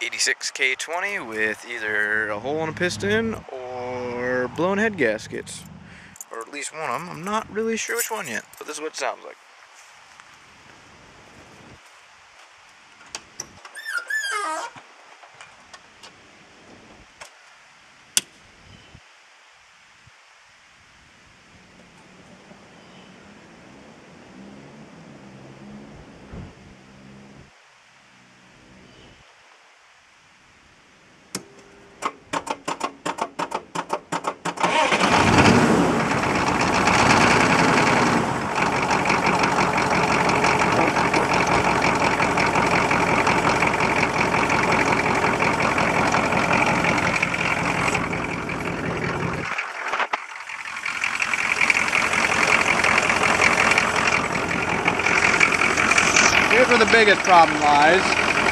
86 K20 with either a hole in a piston or blown head gaskets. Or at least one of them. I'm not really sure which one yet, but this is what it sounds like. Here's where the biggest problem lies.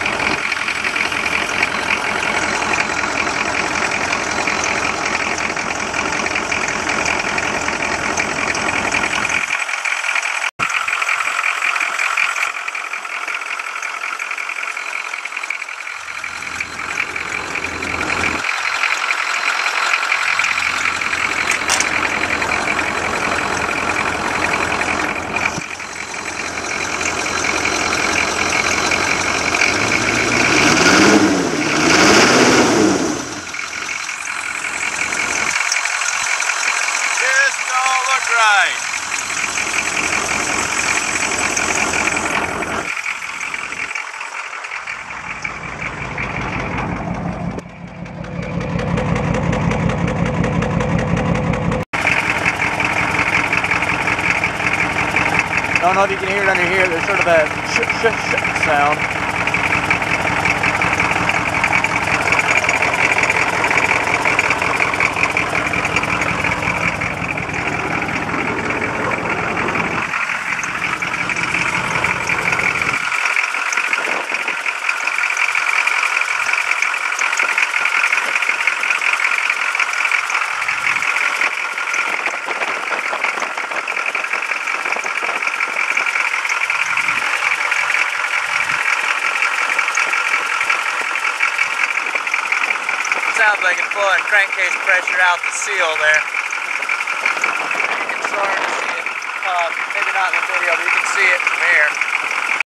Right. Don't know if you can hear it under here. There's sort of a sh sound. Sounds like it's blowing crankcase pressure out the seal there. You can sort of see it, maybe not in the video, but you can see it from here.